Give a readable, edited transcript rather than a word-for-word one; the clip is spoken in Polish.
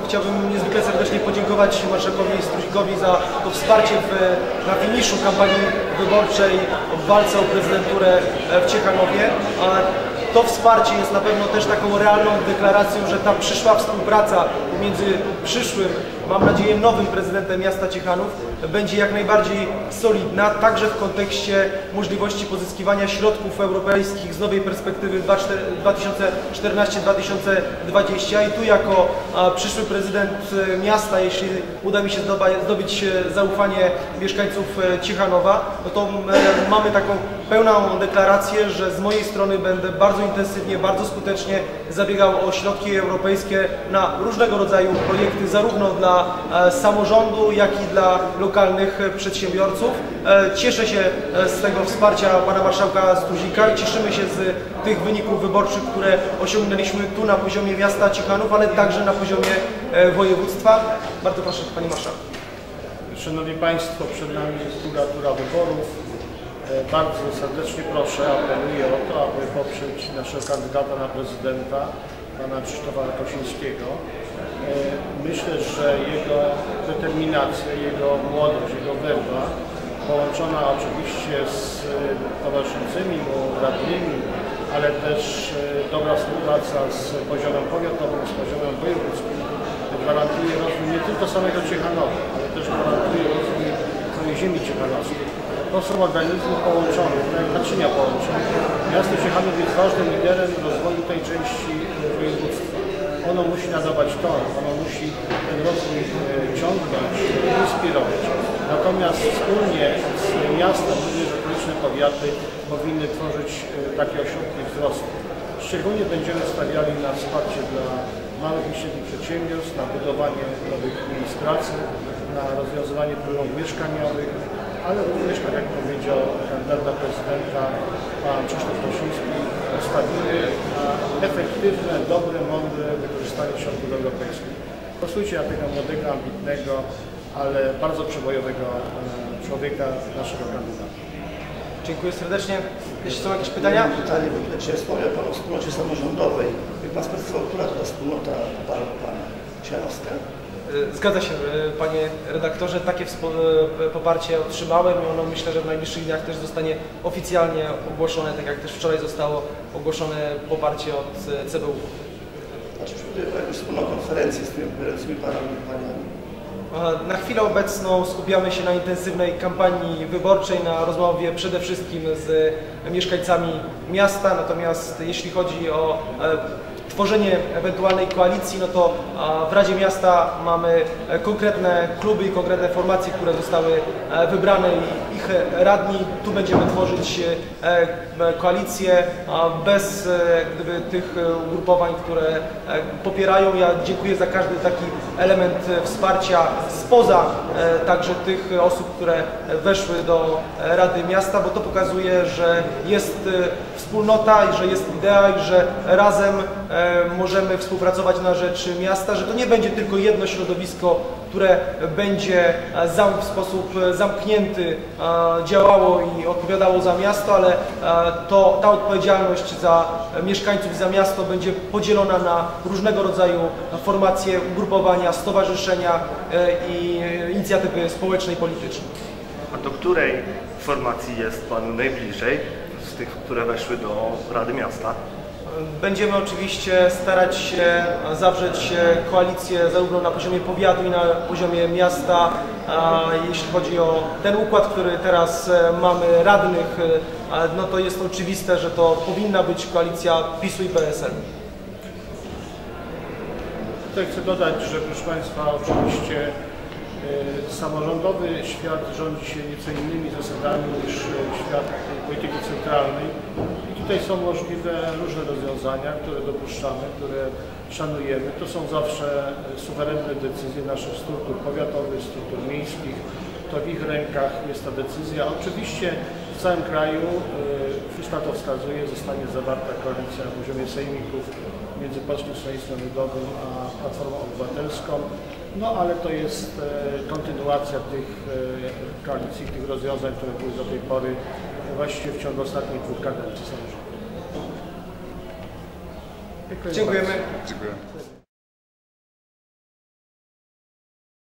chciałbym niezwykle serdecznie podziękować marszałkowi Struzikowi za to wsparcie na finiszu kampanii wyborczej w walce o prezydenturę w Ciechanowie. To wsparcie jest na pewno też taką realną deklaracją, że ta przyszła współpraca między przyszłym, mam nadzieję, nowym prezydentem miasta Ciechanów będzie jak najbardziej solidna, także w kontekście możliwości pozyskiwania środków europejskich z nowej perspektywy 2014-2020 i tu jako przyszły prezydent miasta, jeśli uda mi się zdobyć zaufanie mieszkańców Ciechanowa, no to mamy taką pełną deklarację, że z mojej strony będę bardzo intensywnie, bardzo skutecznie zabiegał o środki europejskie na różnego rodzaju projekty, zarówno dla samorządu, jak i dla lokalnych przedsiębiorców. Cieszę się z tego wsparcia pana marszałka Struzika i cieszymy się z tych wyników wyborczych, które osiągnęliśmy tu na poziomie miasta Ciechanów, ale także na poziomie województwa. Bardzo proszę, panie marszałku. Szanowni Państwo, przed nami jest druga tura wyborów. Bardzo serdecznie proszę, apeluję o to, aby poprzeć naszego kandydata na prezydenta, pana Krzysztofa Kosińskiego. Myślę, że jego determinacja, jego młodość, jego werba, połączona oczywiście z towarzyszącymi mu radnymi, ale też dobra współpraca z poziomem powiatowym, z poziomem wojewódzkim, gwarantuje rozwój nie tylko samego Ciechanowa, ale też gwarantuje rozwój całej ziemi ciechanowskiej. To są organizmy połączone, tak jak naczynia połączone. Miasto Ciechanów jest ważnym liderem rozwoju tej części województwa. Ono musi nadawać ton, ono musi ten rozwój ciągnąć, inspirować. Natomiast wspólnie z miastem, również okoliczne powiaty powinny tworzyć takie ośrodki wzrostu. Szczególnie będziemy stawiali na wsparcie dla małych i średnich przedsiębiorstw, na budowanie nowych miejsc pracy, na rozwiązywanie problemów mieszkaniowych, ale również, tak jak powiedział kandydat na prezydenta pan Krzysztof Kosiński, postawimy na efektywne, dobre, mądre wykorzystanie środków europejskich. Głosujcie na tego młodego, ambitnego, ale bardzo przebojowego człowieka, naszego kandydata. Dziękuję serdecznie. Jeśli są jakieś pytania? Pytanie, czy wspomniał Pan o wspólnocie samorządowej. Jak Pan sprecyzował, która to wspólnota Pana Ciechanowska? Zgadza się, panie redaktorze, takie poparcie otrzymałem i ono myślę, że w najbliższych dniach też zostanie oficjalnie ogłoszone, tak jak też wczoraj zostało ogłoszone poparcie od CBU. A czy przewiduje jakąś wspólną konferencję z tymi wybierającymi paniami? Na chwilę obecną skupiamy się na intensywnej kampanii wyborczej, na rozmowie przede wszystkim z mieszkańcami miasta, natomiast jeśli chodzi o tworzenie ewentualnej koalicji, no to w Radzie Miasta mamy konkretne kluby i konkretne formacje, które zostały wybrane i ich radni. Tu będziemy tworzyć koalicję bez gdyby tych ugrupowań, które popierają. Ja dziękuję za każdy taki element wsparcia spoza także tych osób, które weszły do Rady Miasta, bo to pokazuje, że jest wspólnota i że jest idea i że razem możemy współpracować na rzecz miasta, że to nie będzie tylko jedno środowisko, które będzie w sposób zamknięty działało i odpowiadało za miasto, ale ta odpowiedzialność za mieszkańców, za miasto będzie podzielona na różnego rodzaju formacje, ugrupowania, stowarzyszenia i inicjatywy społeczne i polityczne. A do której formacji jest Panu najbliżej z tych, które weszły do Rady Miasta? Będziemy oczywiście starać się zawrzeć koalicję zarówno na poziomie powiatu i na poziomie miasta. Jeśli chodzi o ten układ, który teraz mamy radnych, no to jest oczywiste, że to powinna być koalicja PiS-u i PSL. Tutaj chcę dodać, że proszę Państwa, oczywiście samorządowy świat rządzi się nieco innymi zasadami niż świat polityki centralnej. I tutaj są możliwe różne rozwiązania, które dopuszczamy, które szanujemy. To są zawsze suwerenne decyzje naszych struktur powiatowych, struktur miejskich. To w ich rękach jest ta decyzja. Oczywiście w całym kraju, wszystko to wskazuje, zostanie zawarta koalicja na poziomie sejmików między Polskim Stronnictwem Ludowym a Platformą Obywatelską. No ale to jest kontynuacja tych koalicji, tych rozwiązań, które były do tej pory właściwie w ciągu ostatnich 2 kadencji samorządu. Dziękujemy. Dziękuję.